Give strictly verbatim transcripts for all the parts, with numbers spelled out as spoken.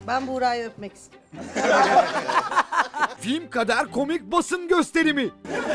Ben Buğra'yı öpmek istiyorum. Film kadar komik basın gösterimi.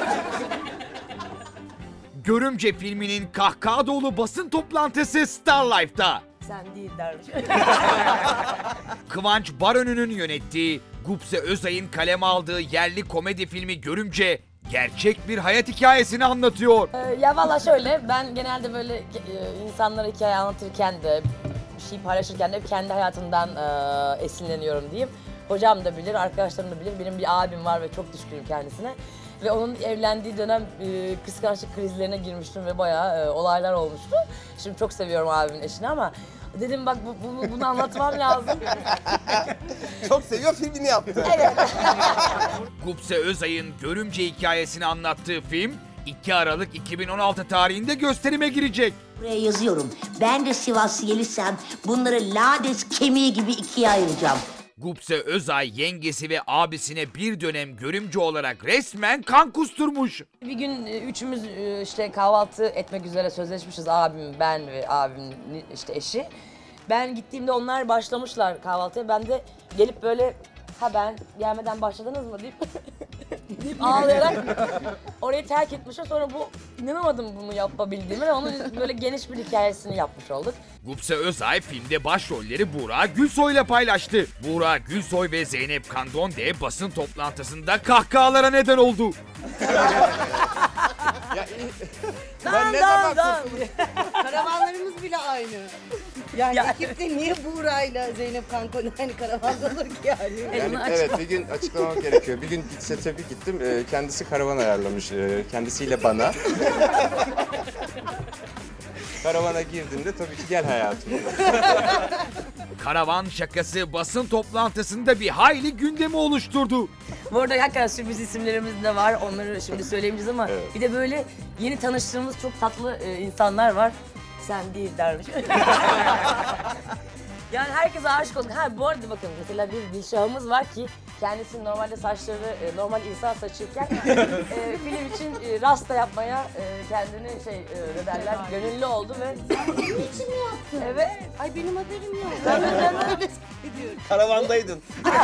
Görümce filminin kahkaha dolu basın toplantısı Star Life'da. Sen değil dermiş. Kıvanç Barönü'nün yönettiği, Gupse Özay'ın kaleme aldığı yerli komedi filmi Görümce, gerçek bir hayat hikayesini anlatıyor. Ee, ya valla şöyle, ben genelde böyle e, insanlara hikaye anlatırken de, bir şey paylaşırken de kendi hayatımdan e, esinleniyorum diyeyim. Hocam da bilir, arkadaşlarım da bilir. Benim bir abim var ve çok düşkünüm kendisine. Ve onun evlendiği dönem e, kıskançlık krizlerine girmiştim ve bayağı e, olaylar olmuştu. Şimdi çok seviyorum abimin eşini ama dedim bak bu, bu, bunu anlatmam lazım. Çok seviyor, filmini yaptı. Evet. Gupse Özay'ın Görümce hikayesini anlattığı film iki Aralık iki bin on altı tarihinde gösterime girecek. Buraya yazıyorum. Ben de Sivaslı gelirsem bunları lades kemiği gibi ikiye ayıracağım. Gupse Özay yengesi ve abisine bir dönem görümce olarak resmen kan kusturmuş. Bir gün e, üçümüz e, işte kahvaltı etmek üzere sözleşmişiz, abim, ben ve abimin işte eşi. Ben gittiğimde onlar başlamışlar kahvaltıya. Ben de gelip böyle ha ben gelmeden başladınız mı deyip, deyip ağlayarak orayı terk etmişler. Sonra bu inanamadım bunu yapabildiğime ve onun böyle geniş bir hikayesini yapmış olduk. Gupse Özay filmde başrolleri Buğra Gülsoy'la paylaştı. Buğra Gülsoy ve Zeynep Kandonde basın toplantısında kahkahalara neden oldu. Ya, ben ne zaman kurtuldum? Karavanlarımız bile aynı. Yani Ya. ekipte niye Buğra'yla Zeynep Kanko'yla aynı karavanda olur ki yani? Yani evet, bir gün açıklamak gerekiyor. Bir gün sete bir gittim, e, kendisi karavan ayarlamış, e, kendisiyle bana. Karavana girdiğimde tabii ki gel hayatım. Karavan şakası basın toplantısında bir hayli gündemi oluşturdu. Bu arada hakikaten sürpriz isimlerimiz de var. Onları şimdi söyleyemeyeceğiz ama Evet. bir de böyle yeni tanıştığımız çok tatlı e, insanlar var. Sen değil dermiş. Yani herkese aşık olduk. Ha bu arada bakın mesela bir Dilşah'ımız var ki kendisi normalde saçları e, normal insan saçıyken e, film için e, rasta yapmaya e, kendini şey e, ne derler gönüllü oldu ve Benim için mi yaptın? evet. Ay benim haberim yok. Tabii canım. Karavandaydın.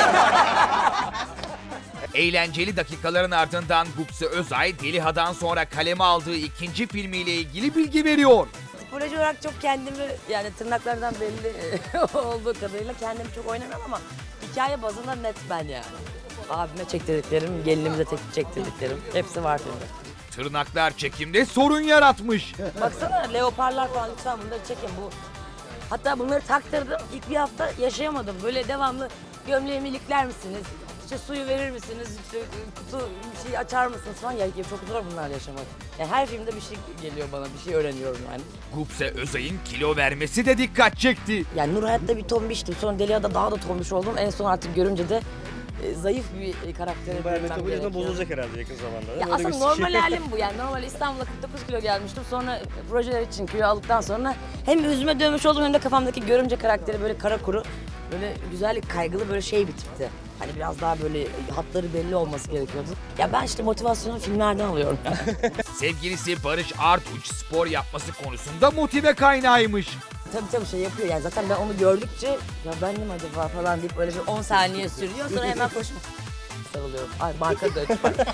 Eğlenceli dakikaların ardından Gupse Özay, Deliha'dan sonra kaleme aldığı ikinci filmiyle ilgili bilgi veriyor. Proje olarak çok kendimi yani tırnaklardan belli olduğu kadarıyla kendimi çok oynamam ama hikaye bazında net ben yani. Abime çektirdiklerim, gelinimize tek- çektirdiklerim hepsi var filmde. Tırnaklar çekimde sorun yaratmış. Baksana leoparlar falan lütfen bunları çekin bu. Hatta bunları taktırdım ilk bir hafta yaşayamadım böyle devamlı gömleğimi ilikler misiniz? İşte suyu verir misiniz? İşte kutu bir şey açar mısınız falan ya çok zor bunlar yaşamak. Yani her filmde bir şey geliyor bana bir şey öğreniyorum yani. Gupse Özay'ın kilo vermesi de dikkat çekti. Yani Nur Hayat'ta bir tombiştim. Sonra Deliha'da daha da tombiş oldum. En son artık görünce de e, zayıf bir e, karakteri Bayağı bürünmem metabolizma gerekiyor. bozulacak herhalde yakın zamanda. Ya Öyle aslında bir normal şey. halim bu yani. Normal İstanbul'a kırk dokuz kilo gelmiştim. Sonra e, projeler için kilo aldıktan sonra hem yüzüme dövmüş oldum hem de kafamdaki görümce karakteri böyle kara kuru, böyle güzellik kaygılı böyle şey bir tipti. Hani biraz daha böyle hatları belli olması gerekiyordu. Ya ben işte motivasyonu filmlerden alıyorum. Sevgilisi Barış Arduç spor yapması konusunda motive kaynağıymış. Tabii tabii şey yapıyor yani zaten ben onu gördükçe ya ben de mi acaba falan deyip öyle bir on saniye sürüyor sonra hemen koşup sarılıyorum. Ay marka da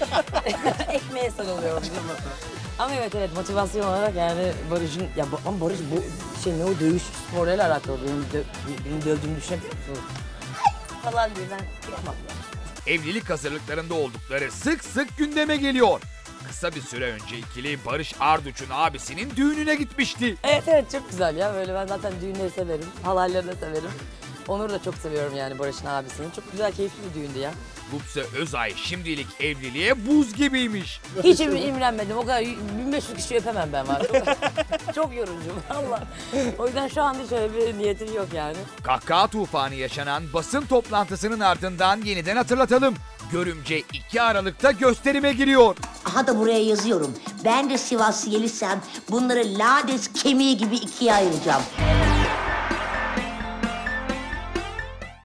ekmeğe sarılıyorum. Ama evet evet motivasyon olarak yani Barış'ın ya bu- ama Barış bu şey ne o dövüş sporuyla alakalı benim, dö, benim dövdüğümü düşünebiliyor musun? Ay falan diye ben yapmam. Evlilik hazırlıklarında oldukları sık sık gündeme geliyor. Kısa bir süre önce ikili Barış Arduç'un abisinin düğününe gitmişti. Evet evet çok güzel ya böyle ben zaten düğünleri severim, halayları da severim. Onur'u da çok seviyorum yani Barış'ın abisini. Çok güzel keyifli bir düğündü ya. Gupse Özay şimdilik evliliğe buz gibiymiş. Hiç im- imrenmedim. O kadar bin beş yüz kişi öpemem ben var. Çok, çok yorucu valla. O yüzden şu anda şöyle bir niyetim yok yani. Kahkaha tufanı yaşanan basın toplantısının ardından yeniden hatırlatalım. Görümce iki Aralık'ta gösterime giriyor. Aha da buraya yazıyorum. Ben de Sivaslı gelirsem bunları lades kemiği gibi ikiye ayıracağım.